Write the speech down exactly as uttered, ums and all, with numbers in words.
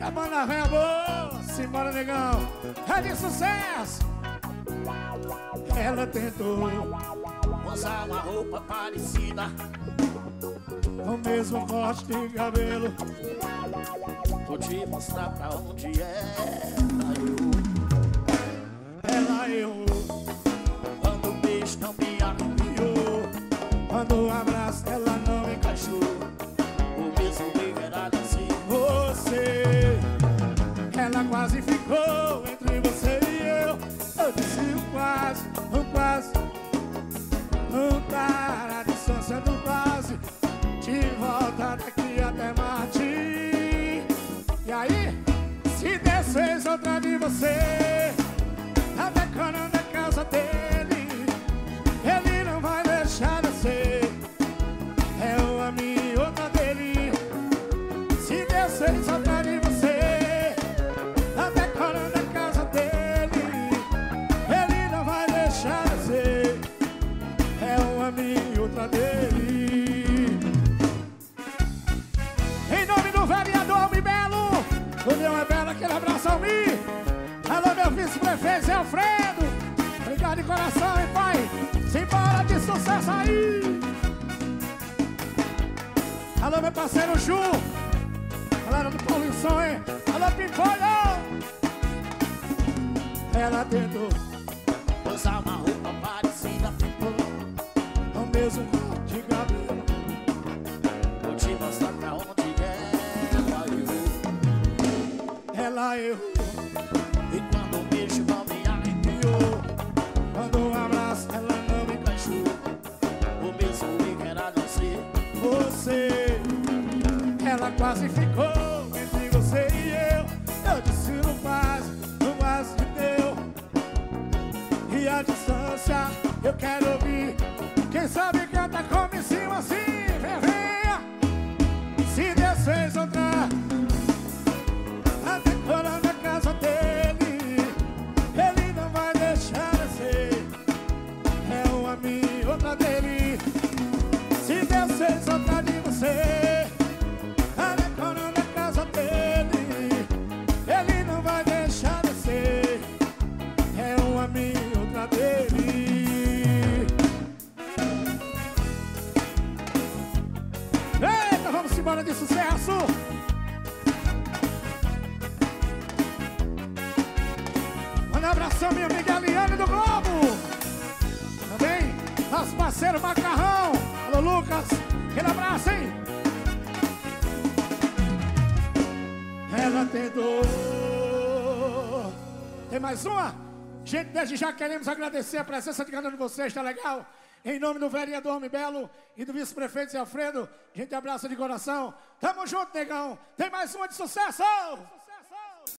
A banda velha boa, simbora, negão. É de sucesso. Ela tentou usar uma roupa parecida, o mesmo corte de cabelo. vou te mostrar pra onde é. Ela errou Quando o beijo não me arrepiou, quando o abraço ela não encaixou. o mesmo beijo era assim. Você, ela quase ficou entre você e eu. Eu disse um quase, um quase, não tá a distância do quase. De volta daqui até Marte. E aí, se desfez outra de você, tá decorando a casa dele. Ele não vai deixar de ser. É uma minha e outra dele. Se desfez outra de você, tá decorando a casa dele. Ele não vai deixar de ser. É uma minha e outra dele. Em nome do vereador Almi Belo, o meu é belo, aquele abraço ao Mi. Alô, meu vice-prefeito Zé Alfredo. Obrigado de coração, hein, pai? Simbora de sucesso aí. Alô, meu parceiro Ju. Galera do Paulinho Som, hein? Alô, Pimpolho. Ela tentou Usar uma roupa parecida, o mesmo corte de cabelo. vou te mostrar pra onde é. Ela errou E quando o beijo não me arrepiou, quando um abraço ela não me encaixou. o mesmo beijo era assim. Você, ela quase ficou entre você e eu. Eu disse não quase, não quase te deu. E a distância eu quero ouvir. Quem sabe canta como em cima assim, vem, venha. Se desfez outra, tá decorando a casa dele. Ele não vai deixar de ser. É uma minha e outra dele. Se desfez outra de você, tá decorando a casa dele. Ele não vai deixar de ser. É uma minha e outra dele. Eita, vamos embora de sucesso. Manda um abração, minha amiga Eliane do Globo. Também, nosso parceiro Macarrão. Alô, Lucas. Aquele abraço, hein? Ela tentou. Tem mais uma? Gente, desde já queremos agradecer a presença de cada um de vocês, tá legal? Em nome do vereador Almi Belo e do vice-prefeito Zé Alfredo, gente, abraça de coração. Tamo junto, negão. Tem mais uma de sucesso!